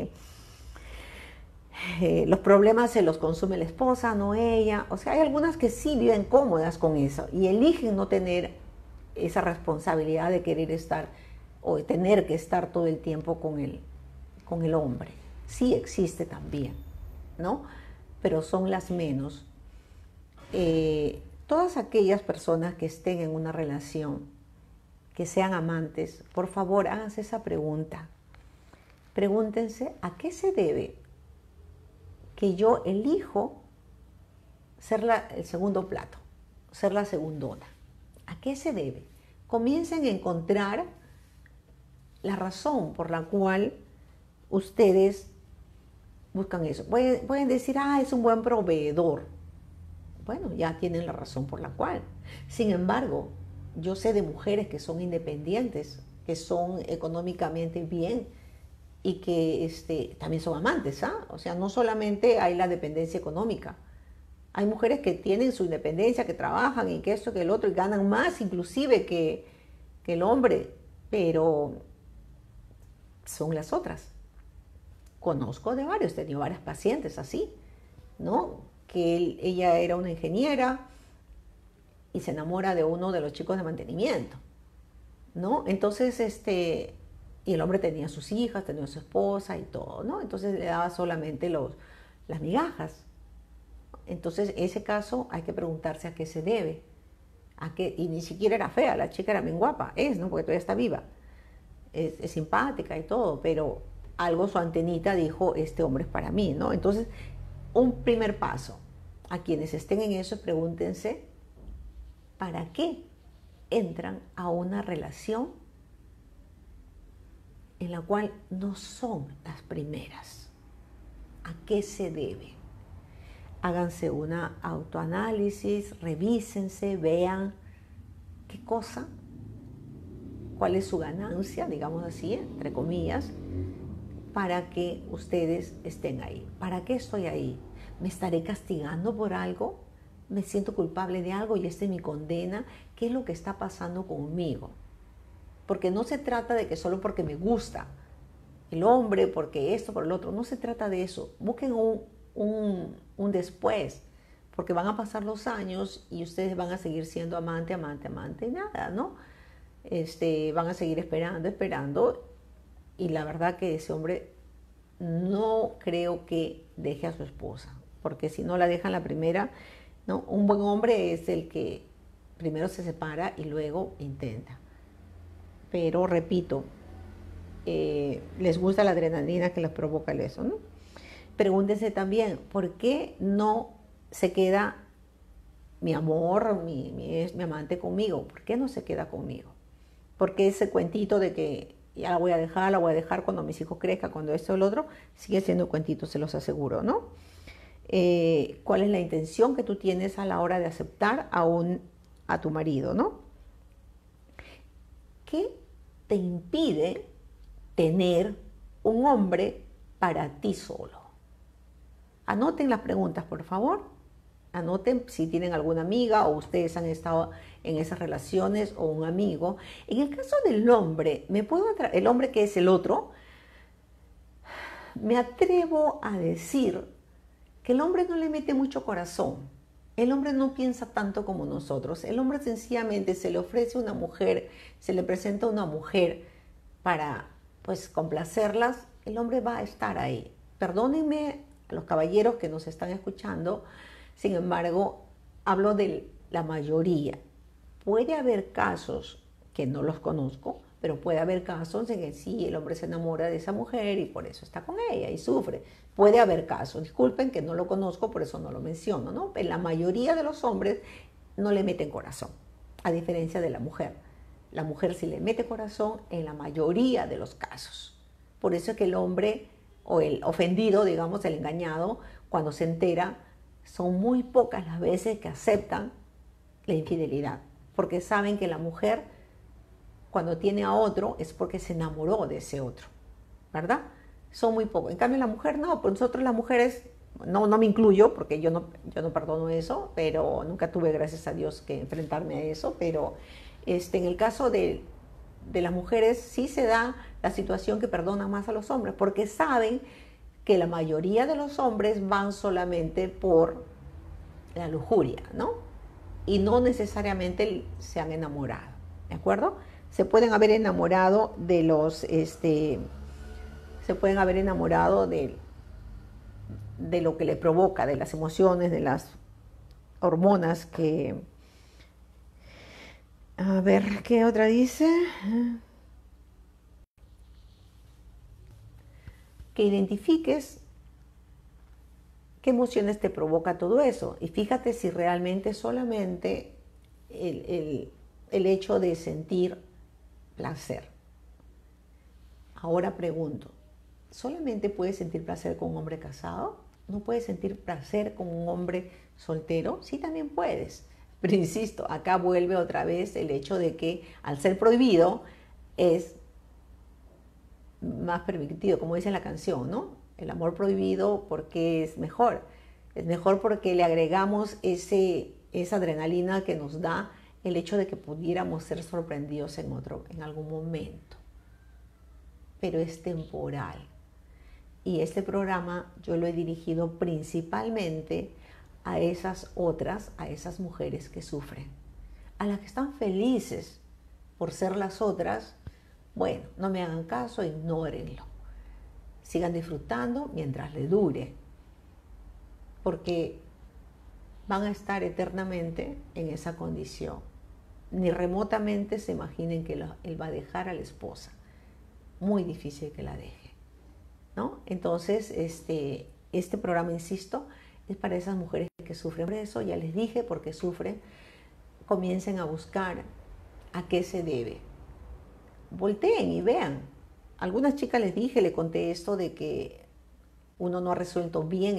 los problemas se los consume la esposa, no ella. O sea, hay algunas que sí viven cómodas con eso y eligen no tener esa responsabilidad de querer estar o de tener que estar todo el tiempo con el hombre. Sí existe también, ¿no? Pero son las menos. Todas aquellas personas que estén en una relación, que sean amantes, por favor, háganse esa pregunta. Pregúntense a qué se debe que yo elijo ser el segundo plato, ser la segundona. ¿A qué se debe? Comiencen a encontrar la razón por la cual ustedes buscan eso. Pueden decir, es un buen proveedor. Bueno, ya tienen la razón por la cual. Sin embargo, yo sé de mujeres que son independientes, que son económicamente bien y que también son amantes, ¿ah? O sea, no solamente hay la dependencia económica. Hay mujeres que tienen su independencia, que trabajan y que esto, que el otro, y ganan más inclusive que el hombre, pero son las otras. Conozco de varios, he tenido varias pacientes así, ¿no? Que ella era una ingeniera y se enamora de uno de los chicos de mantenimiento, ¿no? Entonces, y el hombre tenía sus hijas, tenía su esposa y todo, ¿no? Entonces le daba solamente las migajas. Entonces, ese caso hay que preguntarse a qué se debe. Y ni siquiera era fea, la chica era bien guapa, ¿no? Porque todavía está viva. Es simpática y todo, pero algo su antenita dijo, este hombre es para mí, ¿no? Entonces, un primer paso, a quienes estén en eso, pregúntense, ¿para qué entran a una relación en la cual no son las primeras? ¿A qué se debe? Háganse una autoanálisis, revísense, vean qué cosa, cuál es su ganancia, digamos así, entre comillas, para que ustedes estén ahí. ¿Para qué estoy ahí? ¿Me estaré castigando por algo? ¿Me siento culpable de algo y esta es mi condena? ¿Qué es lo que está pasando conmigo? Porque no se trata de que solo porque me gusta el hombre, porque esto, por el otro, no se trata de eso. Busquen un después, porque van a pasar los años y ustedes van a seguir siendo amante, amante, amante y nada, ¿no? Van a seguir esperando y la verdad que ese hombre no creo que deje a su esposa, porque si no la dejan la primera, ¿no? Un buen hombre es el que primero se separa y luego intenta. Pero repito, les gusta la adrenalina que les provoca eso, ¿no? Pregúntense también, ¿por qué no se queda mi amor, mi amante conmigo? ¿Por qué no se queda conmigo? Porque ese cuentito de que ya la voy a dejar cuando mis hijos crezcan, cuando esto o lo otro, sigue siendo cuentito, se los aseguro, ¿no? ¿Cuál es la intención que tú tienes a la hora de aceptar a tu marido, ¿no? ¿Qué te impide tener un hombre para ti solo? Anoten las preguntas, por favor. Anoten si tienen alguna amiga o ustedes han estado en esas relaciones o un amigo. En el caso del hombre, el hombre que es el otro, me atrevo a decir que el hombre no le mete mucho corazón. El hombre no piensa tanto como nosotros. El hombre sencillamente se le ofrece una mujer, se le presenta una mujer para pues complacerlas. El hombre va a estar ahí. Perdónenme a los caballeros que nos están escuchando. Sin embargo, hablo de la mayoría. Puede haber casos que no los conozco, pero puede haber casos en que sí, el hombre se enamora de esa mujer y por eso está con ella y sufre. Puede haber casos, disculpen que no lo conozco, por eso no lo menciono, ¿no? En la mayoría de los hombres no le meten corazón, a diferencia de la mujer. La mujer sí le mete corazón en la mayoría de los casos. Por eso es que el hombre, o el ofendido, digamos, el engañado, cuando se entera, son muy pocas las veces que aceptan la infidelidad, porque saben que la mujer, cuando tiene a otro, es porque se enamoró de ese otro, ¿verdad? Son muy pocos. En cambio, la mujer no, pues nosotros las mujeres, no me incluyo, porque yo no perdono eso, pero nunca tuve, gracias a Dios, que enfrentarme a eso, pero en el caso de las mujeres sí se da la situación que perdonan más a los hombres, porque saben que la mayoría de los hombres van solamente por la lujuria, ¿no? Y no necesariamente se han enamorado, ¿de acuerdo? Se pueden haber enamorado de de lo que le provoca, de las emociones, de las hormonas que... A ver, ¿qué otra dice? Que identifiques qué emociones te provoca todo eso y fíjate si realmente solamente el, el- el hecho de sentir placer. Ahora pregunto, ¿solamente puedes sentir placer con un hombre casado? ¿No puedes sentir placer con un hombre soltero? Sí, también puedes. Pero insisto, acá vuelve otra vez el hecho de que al ser prohibido es más permitido, como dice la canción, ¿no? El amor prohibido, porque es mejor. Es mejor porque le agregamos esa adrenalina que nos da el hecho de que pudiéramos ser sorprendidos en algún momento. Pero es temporal. Y este programa yo lo he dirigido principalmente a esas otras, a esas mujeres que sufren. A las que están felices por ser las otras, bueno, no me hagan caso, ignórenlo. Sigan disfrutando mientras le dure, porque van a estar eternamente en esa condición. Ni remotamente se imaginen que él va a dejar a la esposa. Muy difícil que la deje, ¿no? Entonces, este programa, insisto, es para esas mujeres que sufren. Por eso ya les dije, porque sufren, comiencen a buscar a qué se debe. Volteen y vean. Algunas chicas les dije, le conté esto de que uno no ha resuelto bien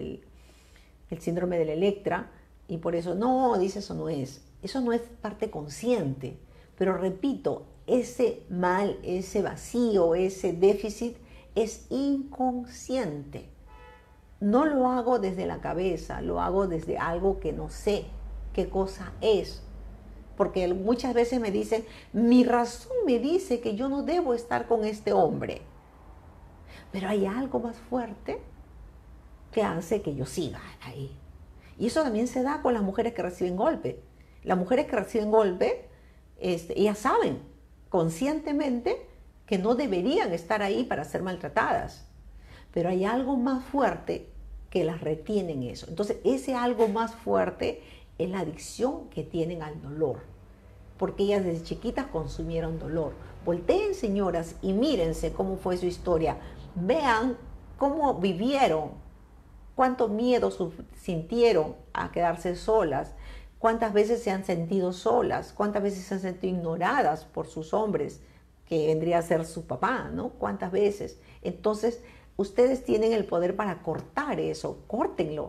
el síndrome de la Electra y por eso, no, dice, eso no es parte consciente. Pero repito, ese mal, ese vacío, ese déficit es inconsciente. No lo hago desde la cabeza, lo hago desde algo que no sé qué cosa es. Porque muchas veces me dicen, mi razón me dice que yo no debo estar con este hombre. Pero hay algo más fuerte que hace que yo siga ahí. Y eso también se da con las mujeres que reciben golpe. Las mujeres que reciben golpe, ellas saben conscientemente que no deberían estar ahí para ser maltratadas. Pero hay algo más fuerte que las retiene en eso. Entonces, ese algo más fuerte es la adicción que tienen al dolor. Porque ellas desde chiquitas consumieron dolor. Volteen, señoras, y mírense cómo fue su historia. Vean cómo vivieron, cuánto miedo sintieron a quedarse solas, cuántas veces se han sentido solas, cuántas veces se han sentido ignoradas por sus hombres, que vendría a ser su papá, ¿no? Cuántas veces. Entonces, ustedes tienen el poder para cortar eso, córtenlo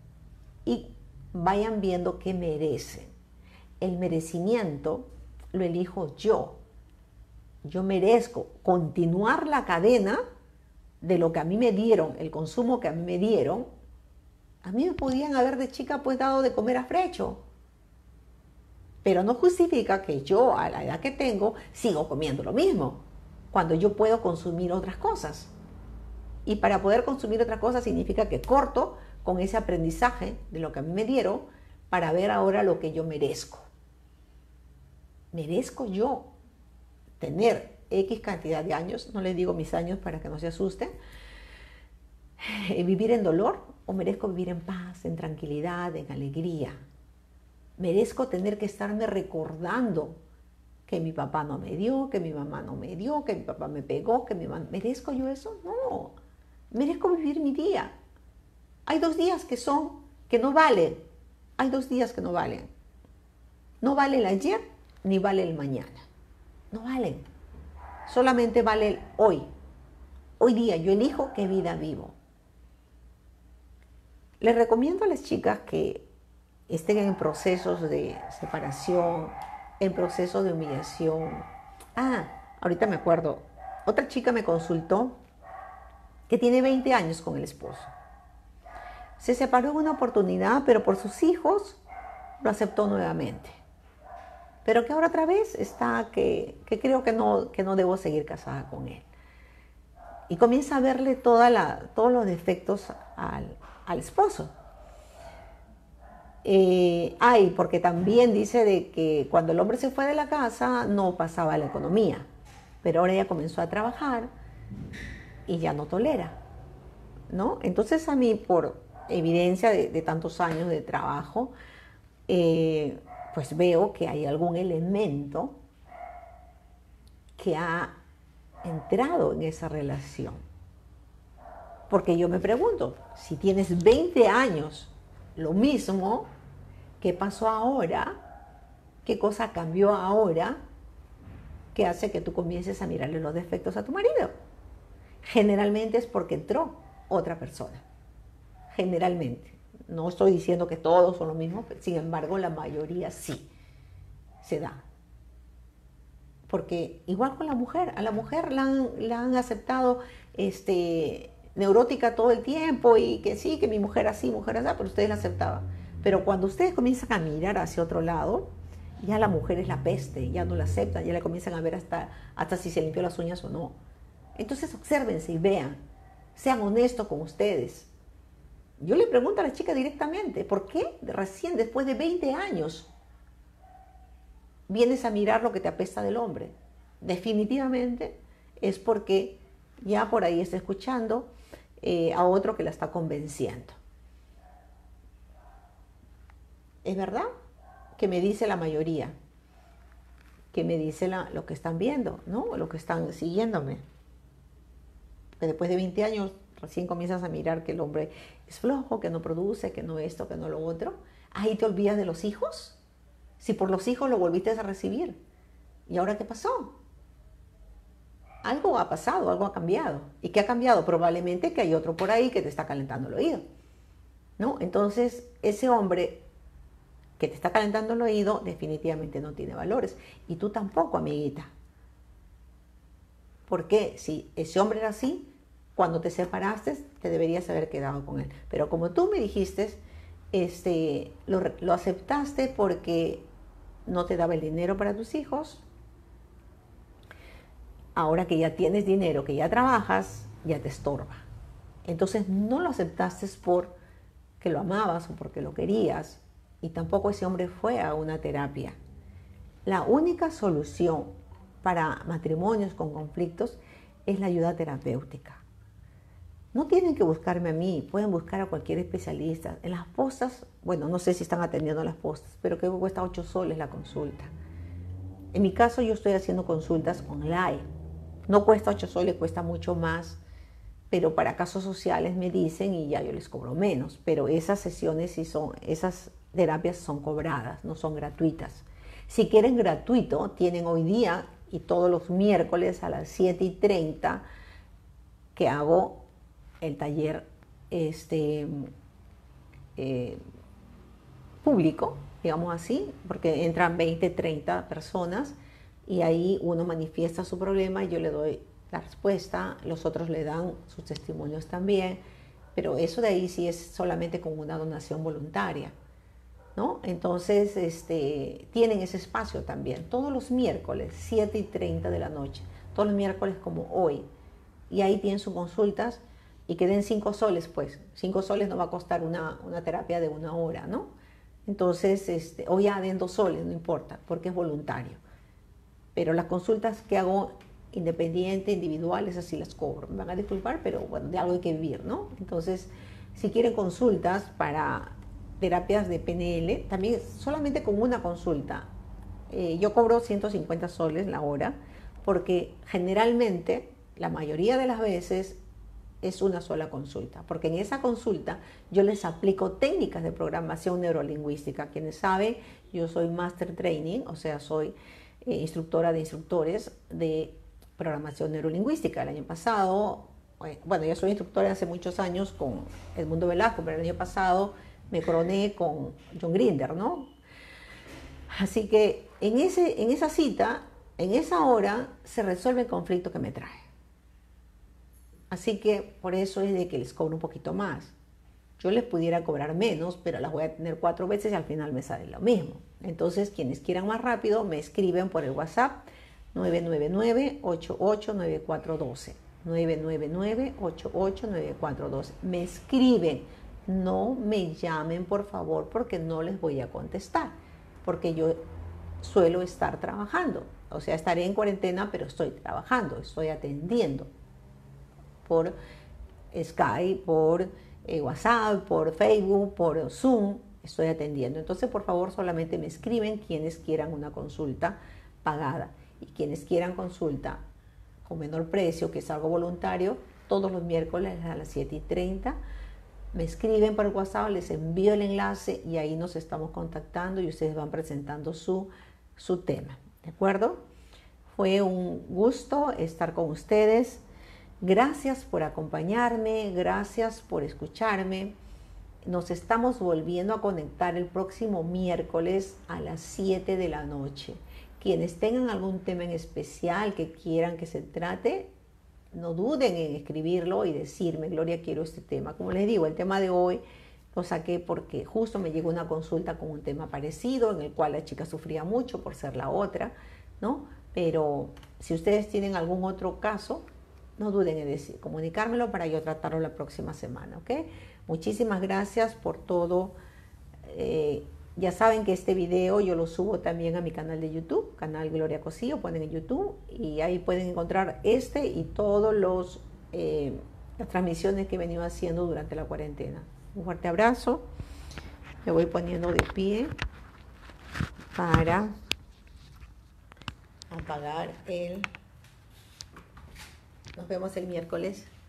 y vayan viendo qué merecen. El merecimiento lo elijo yo. Yo merezco continuar la cadena de lo que a mí me dieron, el consumo que a mí me dieron. A mí me podían haber de chica pues dado de comer a frecho. Pero no justifica que yo a la edad que tengo sigo comiendo lo mismo, cuando yo puedo consumir otras cosas. Y para poder consumir otras cosas significa que corto con ese aprendizaje de lo que a mí me dieron para ver ahora lo que yo merezco. Merezco yo tener X cantidad de años, no les digo mis años para que no se asusten, vivir en dolor o merezco vivir en paz, en tranquilidad, en alegría. Merezco tener que estarme recordando que mi papá no me dio, que mi mamá no me dio, que mi papá me pegó, que mi mamá... ¿Merezco yo eso? No. Merezco vivir mi día. Hay 2 días que no valen. Hay 2 días que no valen. No vale el ayer ni vale el mañana. No valen. Solamente vale el hoy. Hoy día yo elijo qué vida vivo. Les recomiendo a las chicas que estén en procesos de separación, en procesos de humillación. Ahorita me acuerdo, otra chica me consultó que tiene 20 años con el esposo. Se separó en una oportunidad, pero por sus hijos lo aceptó nuevamente. Pero que ahora otra vez está que creo que no debo seguir casada con él. Y comienza a verle todos los defectos al esposo. Porque también dice de que cuando el hombre se fue de la casa no pasaba la economía, pero ahora ella comenzó a trabajar y ya no tolera, ¿no? Entonces a mí, por evidencia de tantos años de trabajo, pues veo que hay algún elemento que ha entrado en esa relación. Porque yo me pregunto, si tienes 20 años, lo mismo, ¿qué pasó ahora ¿Qué cosa cambió ahora que hace que tú comiences a mirarle los defectos a tu marido? Generalmente es porque entró otra persona. Generalmente. No estoy diciendo que todos son lo mismo, sin embargo la mayoría sí se da. Porque igual con la mujer, a la mujer la han aceptado neurótica todo el tiempo y que sí, que mi mujer así, pero ustedes la aceptaban. Pero cuando ustedes comienzan a mirar hacia otro lado, ya la mujer es la peste, ya no la aceptan, ya la comienzan a ver hasta si se limpió las uñas o no. Entonces obsérvense y vean, sean honestos con ustedes. Yo le pregunto a la chica directamente, ¿por qué recién después de 20 años vienes a mirar lo que te apesta del hombre? Definitivamente es porque ya por ahí está escuchando a otro que la está convenciendo. ¿Es verdad? Que me dice la mayoría, que me dice lo que están viendo, ¿no? Lo que están siguiéndome. Que después de 20 años recién comienzas a mirar que el hombre es flojo, que no produce, que no esto, que no lo otro. Ahí te olvidas de los hijos. Si por los hijos lo volviste a recibir. ¿Y ahora qué pasó? Algo ha pasado, algo ha cambiado. ¿Y qué ha cambiado? Probablemente que hay otro por ahí que te está calentando el oído, ¿no? Entonces, ese hombre que te está calentando el oído definitivamente no tiene valores. Y tú tampoco, amiguita. Porque si ese hombre era así, cuando te separaste, te deberías haber quedado con él. Pero como tú me dijiste, lo aceptaste porque no te daba el dinero para tus hijos. Ahora que ya tienes dinero, que ya trabajas, ya te estorba. Entonces no lo aceptaste porque lo amabas o porque lo querías. Y tampoco ese hombre fue a una terapia. La única solución para matrimonios con conflictos es la ayuda terapéutica. No tienen que buscarme a mí, pueden buscar a cualquier especialista. En las postas, bueno, no sé si están atendiendo las postas, pero creo que cuesta 8 soles la consulta. En mi caso yo estoy haciendo consultas online. No cuesta 8 soles, cuesta mucho más, pero para casos sociales me dicen y ya yo les cobro menos. Pero esas sesiones, esas terapias son cobradas, no son gratuitas. Si quieren gratuito, tienen hoy día y todos los miércoles a las 7:30 que hago el taller público, digamos así, porque entran 20, 30 personas y ahí uno manifiesta su problema y yo le doy la respuesta, los otros le dan sus testimonios también, pero eso de ahí sí es solamente con una donación voluntaria, ¿no? Entonces tienen ese espacio también, todos los miércoles, 7:30 de la noche, todos los miércoles como hoy, y ahí tienen sus consultas y que den 5 soles, pues 5 soles no va a costar una terapia de 1 hora, ¿no? Entonces, o ya den 2 soles, no importa, porque es voluntario. Pero las consultas que hago independiente, individuales, así las cobro. Me van a disculpar, pero bueno, de algo hay que vivir, ¿no? Entonces, si quieren consultas para terapias de PNL, también solamente con una consulta. Yo cobro 150 soles la hora, porque generalmente, la mayoría de las veces, es una sola consulta, porque en esa consulta yo les aplico técnicas de programación neurolingüística. Quienes saben, yo soy Master Training, o sea, soy instructora de instructores de programación neurolingüística. El año pasado, bueno, yo soy instructora hace muchos años con Edmundo Velasco, pero el año pasado me coroné con John Grinder, ¿no? Así que en esa cita, en esa hora, se resuelve el conflicto que me trae. Así que por eso es de que les cobro un poquito más. Yo les pudiera cobrar menos, pero las voy a tener 4 veces y al final me sale lo mismo. Entonces, quienes quieran más rápido, me escriben por el WhatsApp 999-889412. 999-889412. Me escriben. No me llamen, por favor, porque no les voy a contestar. Porque yo suelo estar trabajando. O sea, estaré en cuarentena, pero estoy trabajando, estoy atendiendo. Por Skype, por WhatsApp, por Facebook, por Zoom, estoy atendiendo. Entonces, por favor, solamente me escriben quienes quieran una consulta pagada y quienes quieran consulta con menor precio, que es algo voluntario, todos los miércoles a las 7:30. Me escriben por WhatsApp, les envío el enlace y ahí nos estamos contactando y ustedes van presentando su su tema, ¿de acuerdo? Fue un gusto estar con ustedes. Gracias por acompañarme, gracias por escucharme. Nos estamos volviendo a conectar el próximo miércoles a las 7 de la noche. Quienes tengan algún tema en especial que quieran que se trate, no duden en escribirlo y decirme, Gloria, quiero este tema. Como les digo, el tema de hoy lo saqué porque justo me llegó una consulta con un tema parecido, en el cual la chica sufría mucho por ser la otra, ¿no? Pero si ustedes tienen algún otro caso, no duden en comunicármelo para yo tratarlo la próxima semana, ¿ok? Muchísimas gracias por todo. Ya saben que este video yo lo subo también a mi canal de YouTube, canal Gloria Cosillo, ponen en YouTube y ahí pueden encontrar este y todos las transmisiones que he venido haciendo durante la cuarentena. Un fuerte abrazo. Me voy poniendo de pie para apagar el... Nos vemos el miércoles.